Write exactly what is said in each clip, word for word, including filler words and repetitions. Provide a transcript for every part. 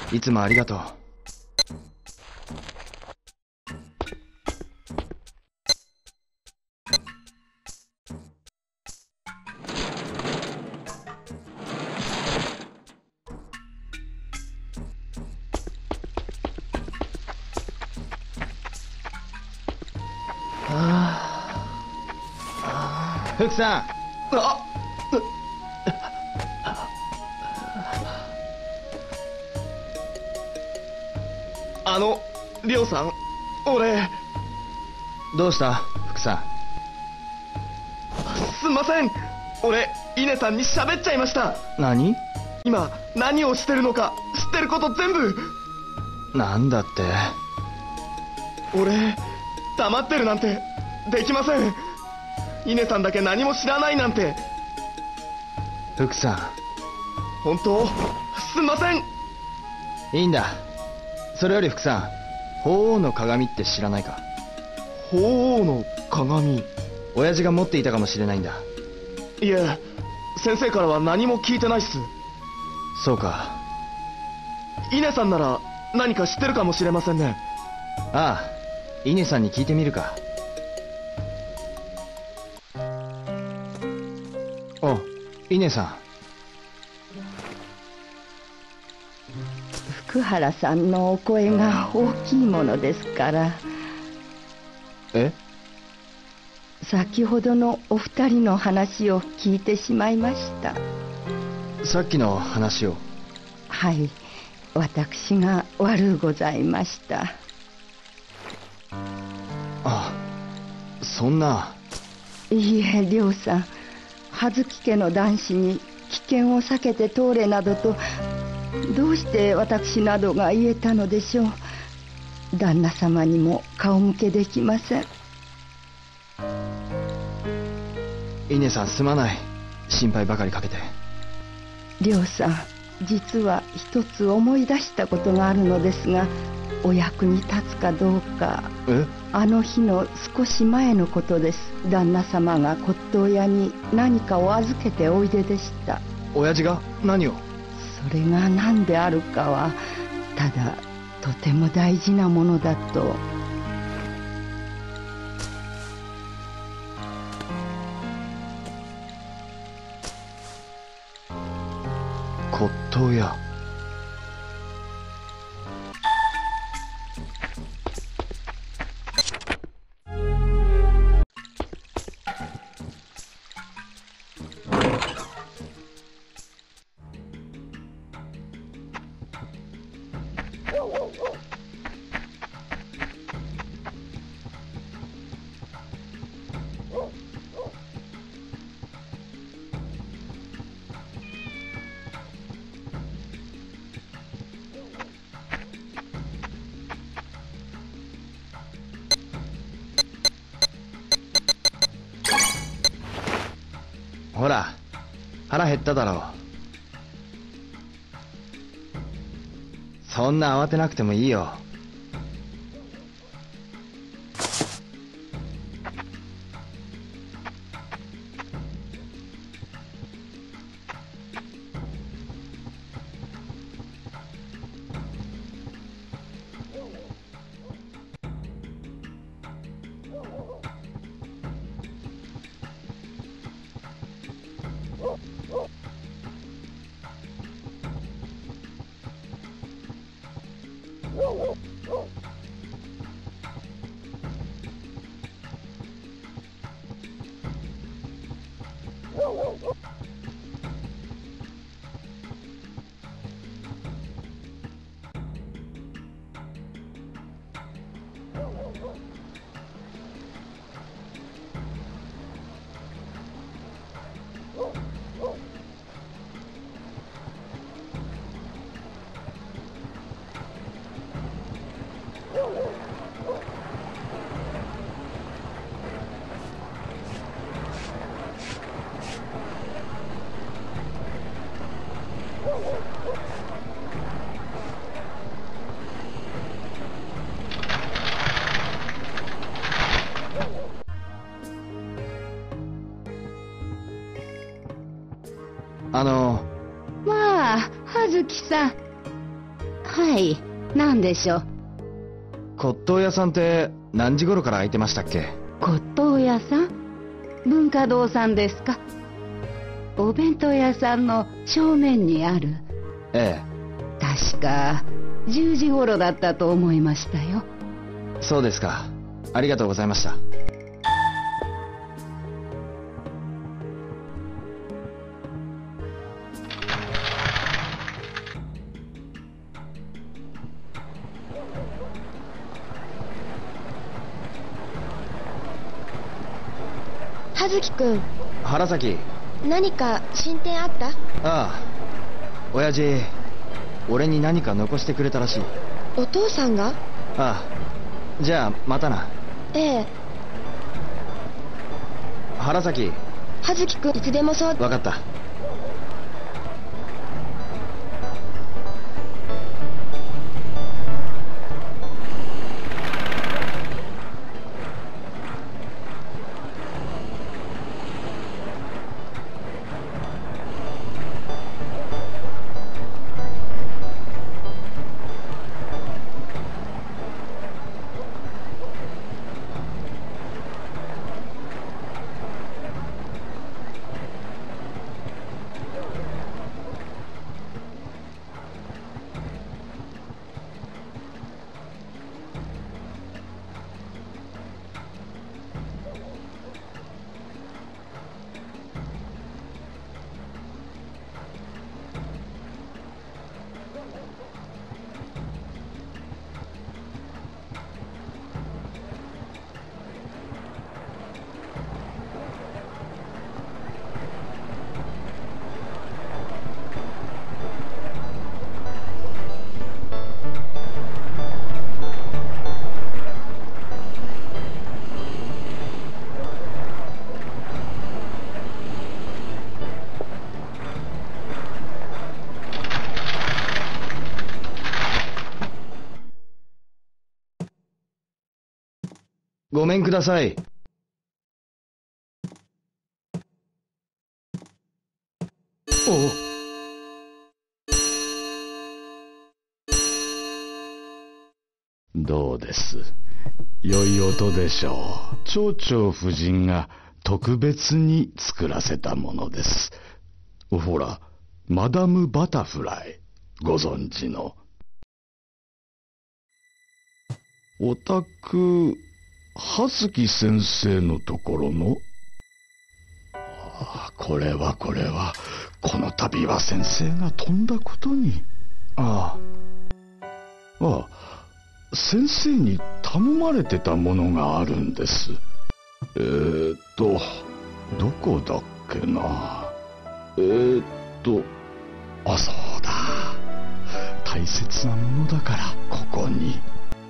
いつもありがとう。福さん。ああの、りょうさん、俺。どうした福さん。すんません、俺稲さんに喋っちゃいました。何？今何をしてるのか知ってること全部。なんだって。俺黙ってるなんてできません。稲さんだけ何も知らないなんて。福さん、本当すんません。いいんだ。それより福さん、鳳凰の鏡って知らないか？鳳凰の鏡？親父が持っていたかもしれないんだ。いえ、先生からは何も聞いてないっす。そうか。稲さんなら何か知ってるかもしれませんね。ああ、稲さんに聞いてみるか。お、稲さん。 福原さんのお声が大きいものですから。 え？ 先ほどのお二人の話を聞いてしまいました。 さっきの話を？ はい、私が悪うございました。 あ、そんな。 いいえ、亮さん、葉月家の男子に危険を避けて通れなどとどうして私などが言えたのでしょう。旦那様にも顔向けできません。 稲さん、すまない。心配ばかりかけて。 亮さん、実は一つ思い出したことがあるのですが、お役に立つかどうか。 え？ あの日の少し前のことです。旦那様が骨董屋に何かを預けておいででした。 親父が何を？ それが何であるかは、ただとても大事なものだと。 骨董屋。ほら、腹減っただろう。そんな慌てなくてもいいよ。あの。 まあ、葉月さん。 はい、何でしょう。 骨董屋さんって何時頃から開いてましたっけ？ 骨董屋さん？文化堂さんですか？お弁当屋さんの正面にある。 ええ。 確かじゅうじ頃だったと思いましたよ。 そうですか。ありがとうございました。 葉月くん、 原崎。 何か進展あった？ ああ、親父俺に何か残してくれたらしい。 お父さんが？ ああ、じゃあまたな。 ええ。 原崎。 葉月くん、いつでもそう。 分かった。ごめんください。おどうです。良い音でしょう。蝶々夫人が特別に作らせたものです。ほら、マダム・バタフライ、ご存知の。お宅、葉月先生のところの？ああ、これはこれは、この度は先生が飛んだことに。 ああ。ああ、先生に頼まれてたものがあるんです。えーっと、どこだっけな。えーっと、あ、そうだ。大切なものだから、ここに。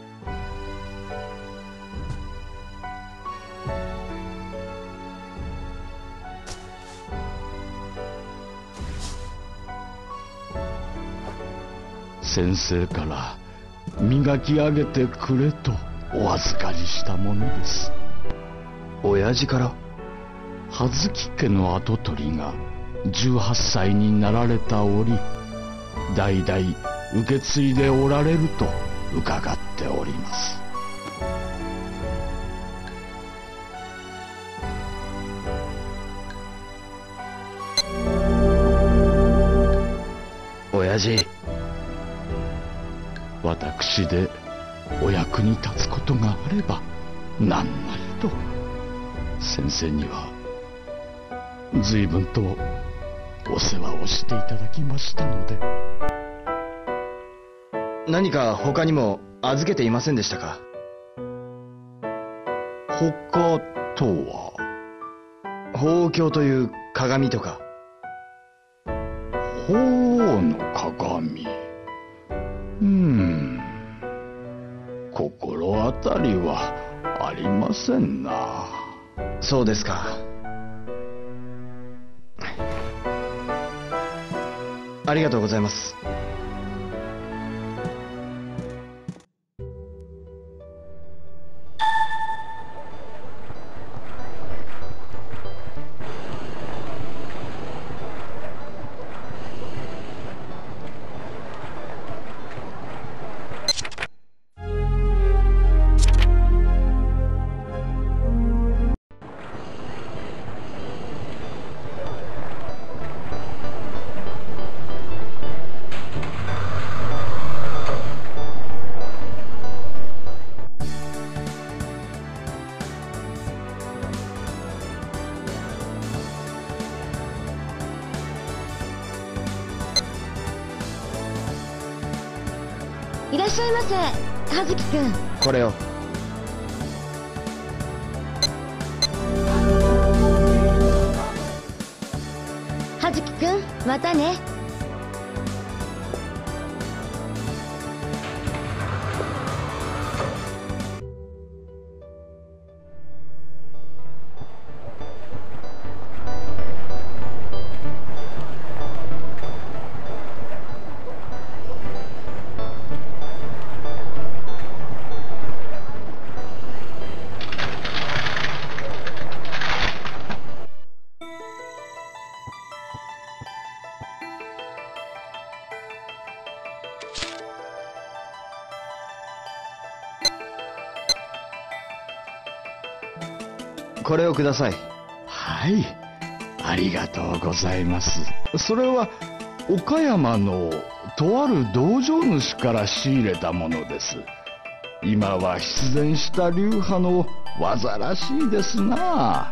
先生から磨き上げてくれとお預かりしたものです。 親父から？ 葉月家の跡取りがじゅうはっさいになられた折、代々受け継いでおられると伺っております。 親父、 私でお役に立つことがあれば何なりと。先生には随分とお世話をしていただきましたので。 何か他にも預けていませんでしたか？ 他とは？ 鳳凰鏡という鏡とか。 鳳凰の鏡。うーん、心当たりはありませんな。 そうですか。ありがとうございます。 っしゃいませ、葉月くん。 これを。 葉月くん、またね。 これをください。 はい、ありがとうございます。それは岡山のとある道場主から仕入れたものです。今は必然した流派の技らしいですな。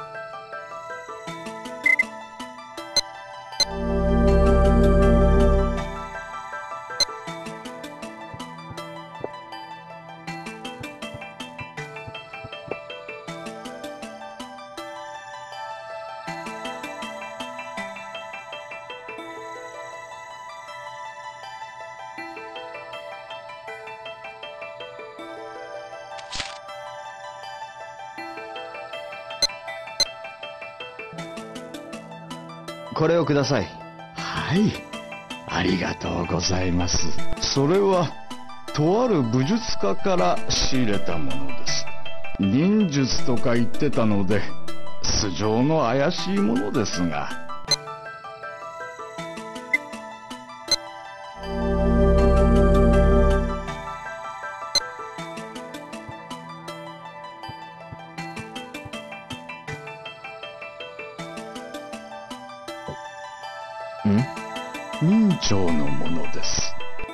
これをください。 はい、ありがとうございます。それはとある武術家から仕入れたものです。忍術とか言ってたので素性の怪しいものですが。 ん？ 明朝のものです。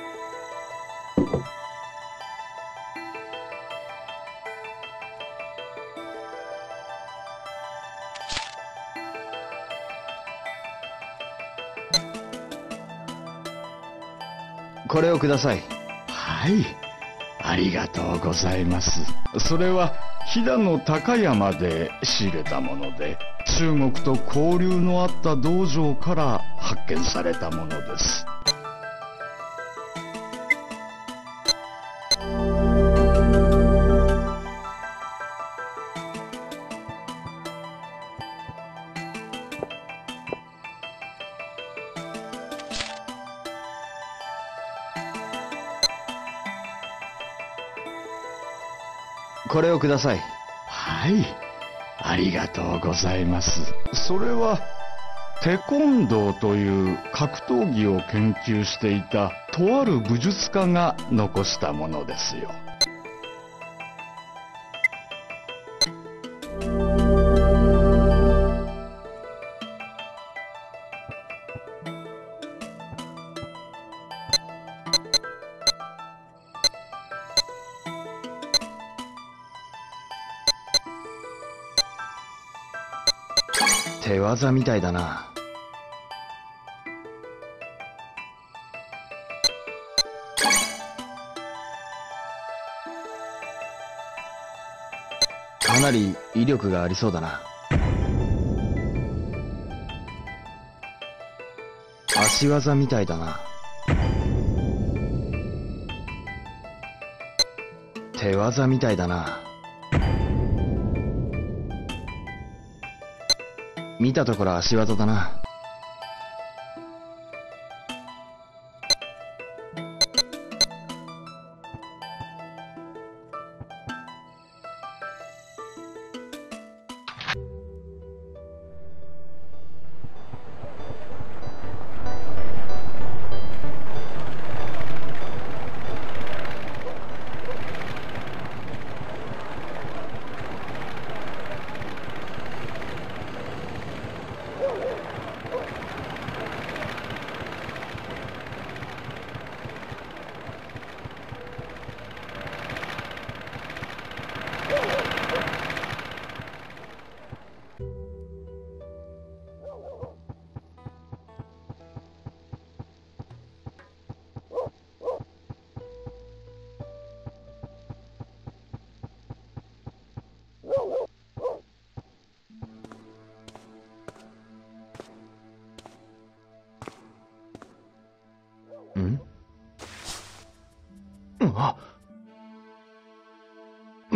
これをください。 はい、ありがとうございます。それは飛騨の高山で仕入れたもので、中国と交流のあった道場から発見されたものです。 これをください。 はい、ありがとうございます。それはテコンドーという格闘技を研究していたとある武術家が残したものですよ。 手技みたいだな。かなり威力がありそうだな。足技みたいだな。手技みたいだな。見たところ足技だな。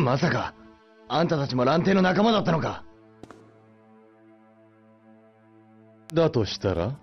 まさかあんたたちも蘭亭の仲間だったのか。 だとしたら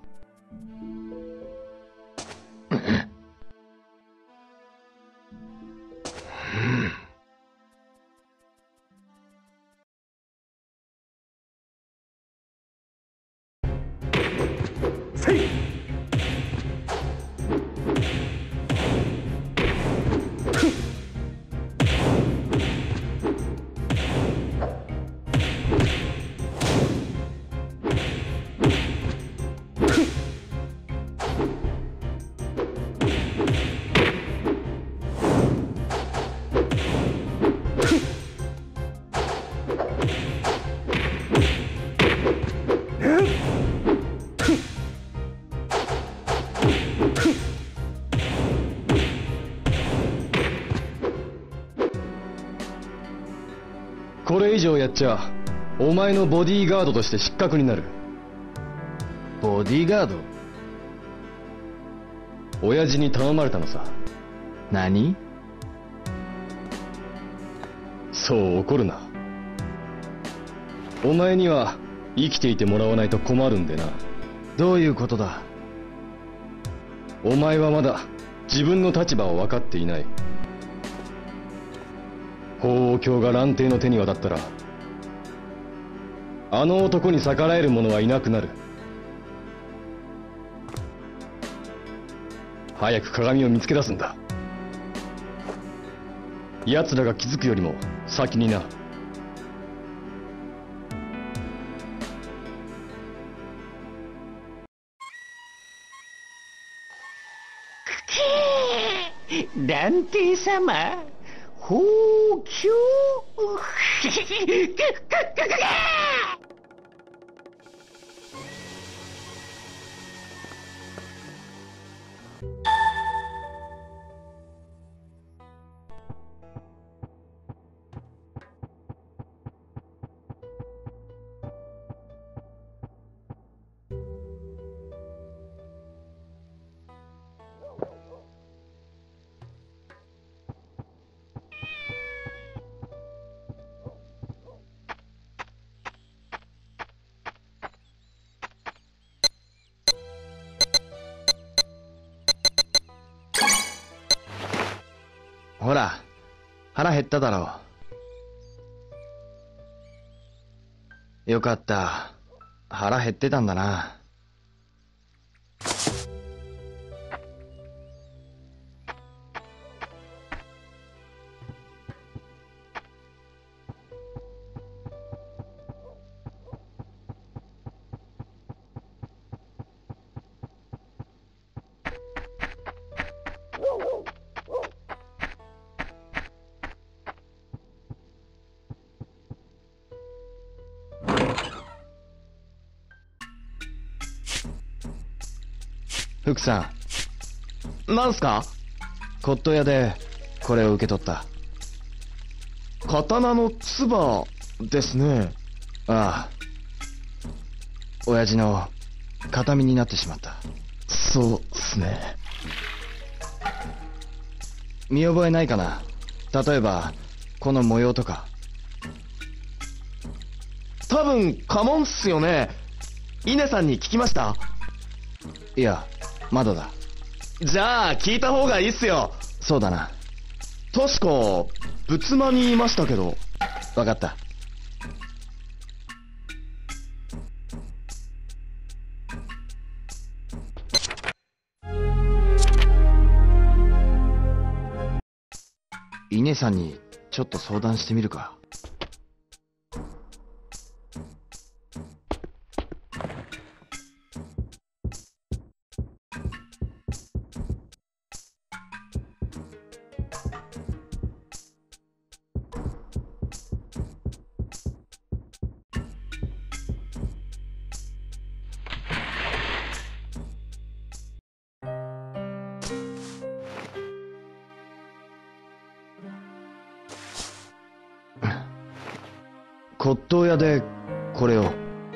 これ以上やっちゃお前のボディーガードとして失格になる。 ボディーガード？ 親父に頼まれたのさ。 何？ そう怒るな。お前には生きていてもらわないと困るんでな。 どういうことだ？ お前はまだ自分の立場を分かっていない。法王教が蘭亭の手に渡ったら、あの男に逆らえる者はいなくなる。早く鏡を見つけ出すんだ。奴らが気づくよりも先にな。 蘭亭様、ほうきょうほら、腹減っただろう。よかった。腹減ってたんだな。福さん。なんすか？骨董屋でこれを受け取った。刀の唾ですね。ああ。親父の形見になってしまった。そうっすね。見覚えないかな？例えばこの模様とか。多分家紋っすよね。稲さんに聞きました？いや、まだだ。じゃあ聞いた方がいいっすよ。そうだな。確か仏間にいましたけど。わかった。稲さんにちょっと相談してみるか。骨董屋でこれを。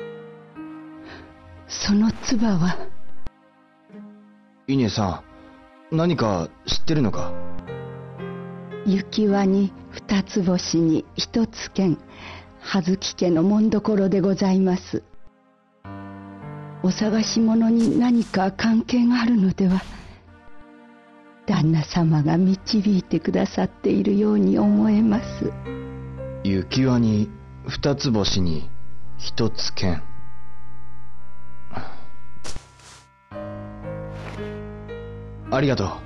その唾は。 稲さん、何か知ってるのか？ 雪輪に二つ星に一つ剣、葉月家の紋所でございます。お探し物に何か関係があるのでは。旦那様が導いてくださっているように思えます。 雪輪に二つ星に一つ剣。ありがとう。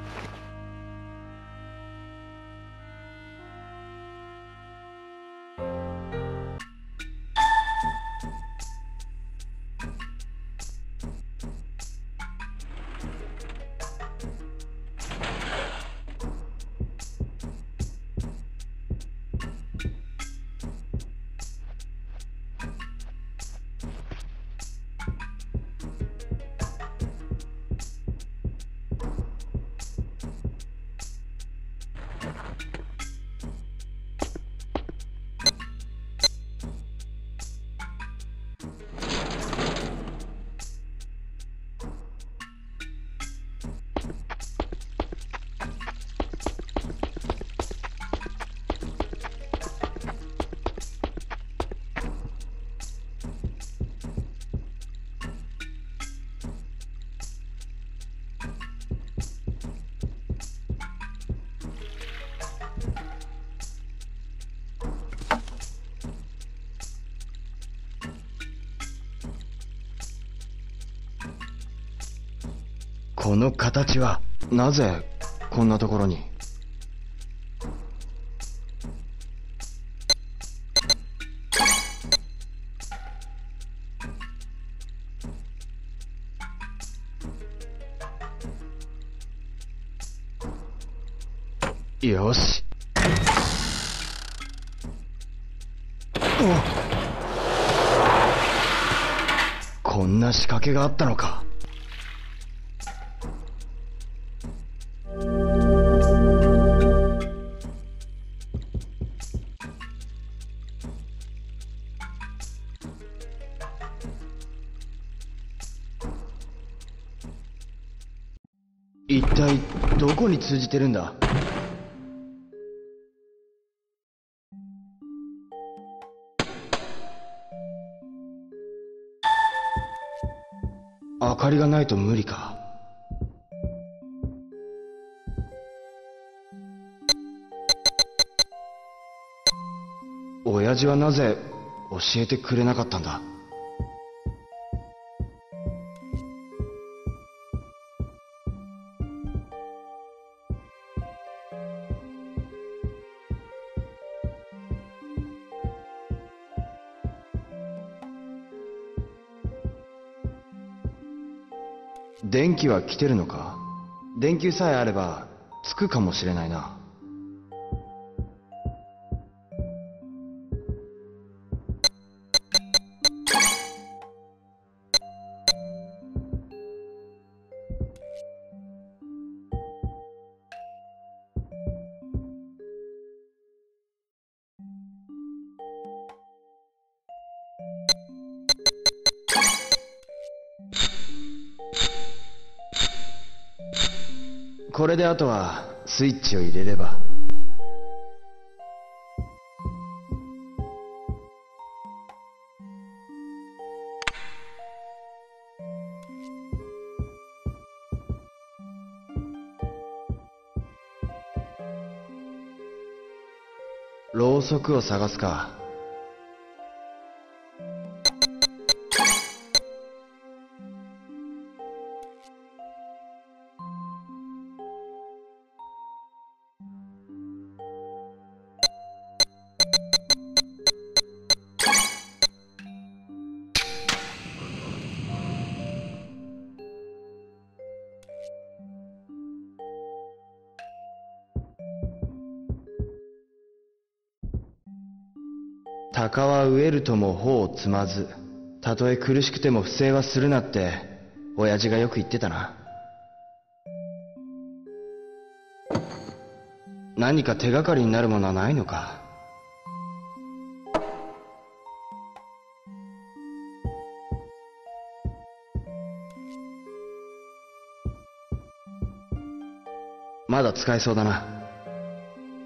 この形はなぜこんなところに。よし。お、こんな仕掛けがあったのか。一体どこに通じてるんだ。明かりがないと無理か。親父はなぜ教えてくれなかったんだ。電気は来てるのか。電球さえあればつくかもしれないな。これであとはスイッチを入れれば。ろうそくを探すか。鷹は飢えるとも穂を摘まず、たとえ苦しくても不正はするなって親父がよく言ってたな。何か手がかりになるものはないのか。まだ使えそうだな。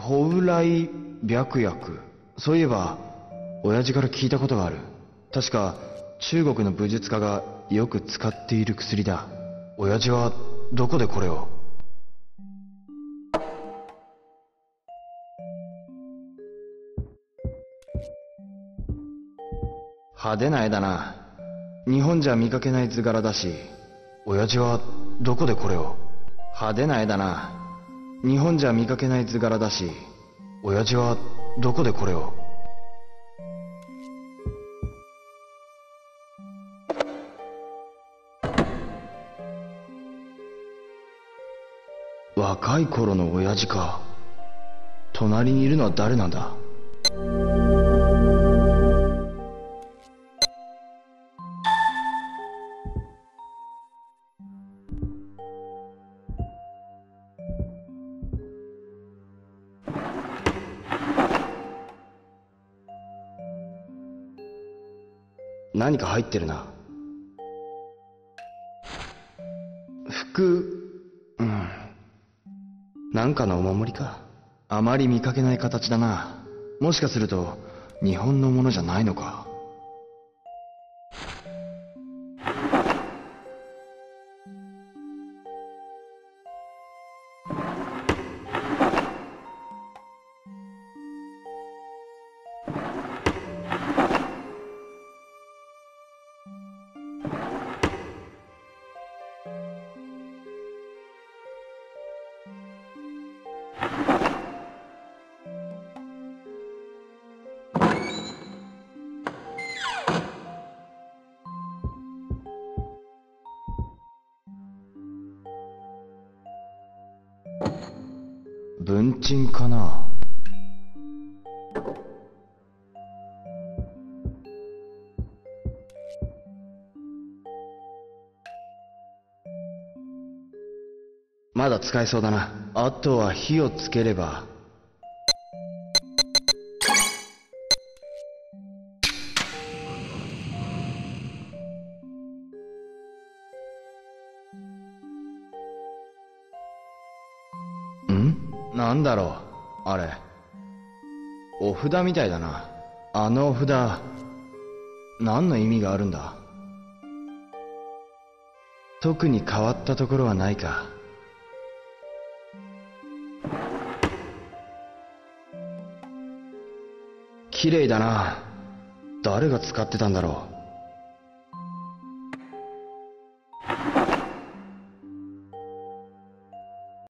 蓬莱白薬。そういえば親父から聞いたことがある。確か中国の武術家がよく使っている薬だ。親父はどこでこれを？派手な絵だな。日本じゃ見かけない図柄だし、親父はどこでこれを？派手な絵だな。日本じゃ見かけない図柄だし、親父はどこでこれを？若い頃の親父か。隣にいるのは誰なんだ？何か入ってるな。服、うん。なんかのお守りか。あまり見かけない形だな。もしかすると日本のものじゃないのか。文鎮かな。まだ使えそうだな。あとは火をつければ。なんだろうあれ。お札みたいだな。あのお札、何の意味があるんだ？特に変わったところはないか。綺麗だな。誰が使ってたんだろう。